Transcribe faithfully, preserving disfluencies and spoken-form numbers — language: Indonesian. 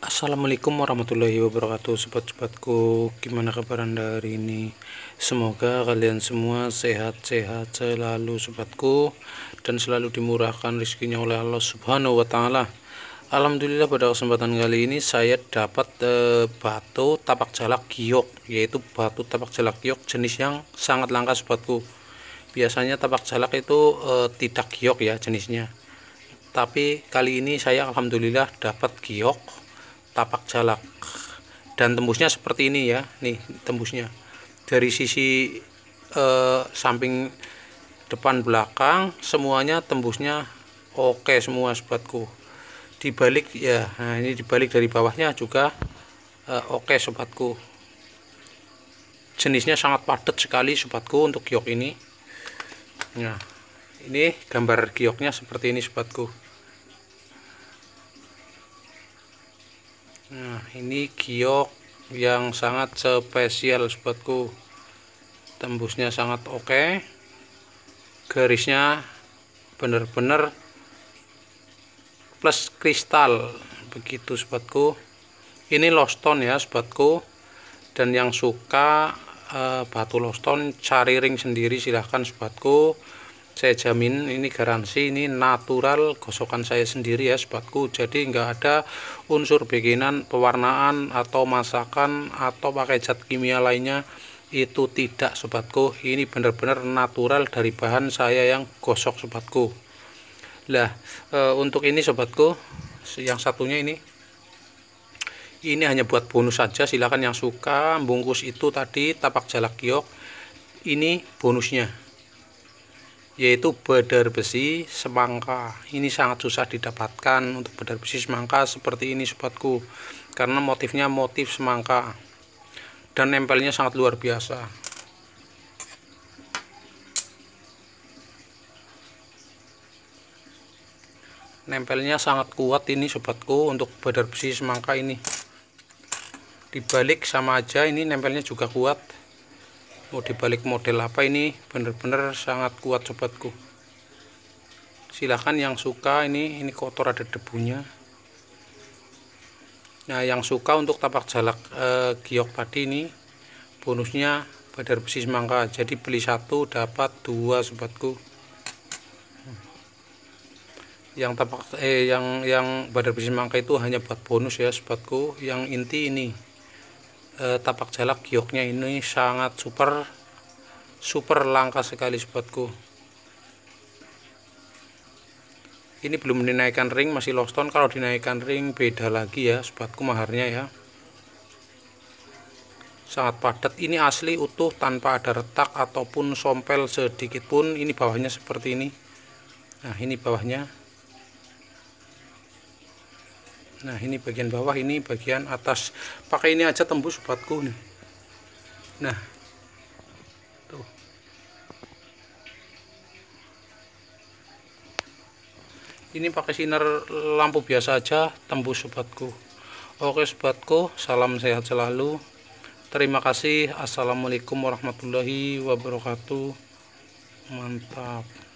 Assalamualaikum warahmatullahi wabarakatuh, sobat-sobatku. Gimana kabar Anda hari ini? Semoga kalian semua sehat-sehat selalu, sobatku, dan selalu dimurahkan rezekinya oleh Allah Subhanahu wa Ta'ala. Alhamdulillah, pada kesempatan kali ini saya dapat eh, batu tapak jalak giok, yaitu batu tapak jalak giok jenis yang sangat langka, sobatku. Biasanya tapak jalak itu eh, tidak giok ya jenisnya, tapi kali ini saya alhamdulillah dapat giok tapak jalak, dan tembusnya seperti ini ya. Nih tembusnya dari sisi eh, samping, depan, belakang, semuanya tembusnya oke semua, sobatku. Dibalik ya, nah ini dibalik dari bawahnya juga eh, oke, sobatku. Jenisnya sangat padat sekali, sobatku, untuk giok ini. Nah, ini gambar gioknya seperti ini, sobatku. Nah, ini giok yang sangat spesial, sobatku. Tembusnya sangat oke, garisnya benar-benar plus kristal, begitu, sobatku. Ini low stone ya, sobatku, dan yang suka eh, batu low stone cari ring sendiri silahkan, sobatku. Saya jamin, ini garansi, ini natural gosokan saya sendiri ya, sobatku. Jadi nggak ada unsur bikinan, pewarnaan atau masakan atau pakai zat kimia lainnya, itu tidak, sobatku. Ini benar-benar natural dari bahan saya yang gosok, sobatku. Lah e, untuk ini, sobatku, yang satunya ini ini hanya buat bonus saja. Silahkan yang suka bungkus itu tadi tapak jalak giok, ini bonusnya, yaitu bedar besi semangka. Ini sangat susah didapatkan untuk bedar besi semangka seperti ini, sobatku, karena motifnya motif semangka dan nempelnya sangat luar biasa. Nempelnya sangat kuat ini, sobatku, untuk bedar besi semangka ini. Dibalik sama aja, ini nempelnya juga kuat. Mau dibalik model apa, ini bener-bener sangat kuat, sobatku. Silahkan yang suka, ini ini kotor, ada debunya. Nah, yang suka untuk tapak jalak eh, giok tadi, ini bonusnya bedar besi semangka. Jadi beli satu dapat dua, sobatku. Yang tapak eh yang yang bedar besi semangka itu hanya buat bonus ya, sobatku. Yang inti ini eh, tapak jalak gioknya ini sangat super super langka sekali, sobatku. Ini belum dinaikkan ring, masih low stone. Kalau dinaikkan ring beda lagi ya, sobatku, maharnya ya. Sangat padat, ini asli utuh tanpa ada retak ataupun sompel sedikit pun. Ini bawahnya seperti ini. Nah, ini bawahnya. Nah, ini bagian bawah, ini bagian atas. Pakai ini aja tembus, sobatku nih. Nah, tuh. Ini pakai sinar lampu biasa aja tembus, sobatku. Oke, sobatku, salam sehat selalu. Terima kasih. Assalamualaikum warahmatullahi wabarakatuh. Mantap.